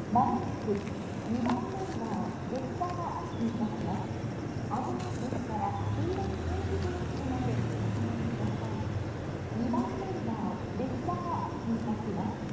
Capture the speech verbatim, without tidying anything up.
まもなくにばんめの列車が通過します。危ないですから黄色い点字ブロックまでお進みください。にばんめの列車が通過します。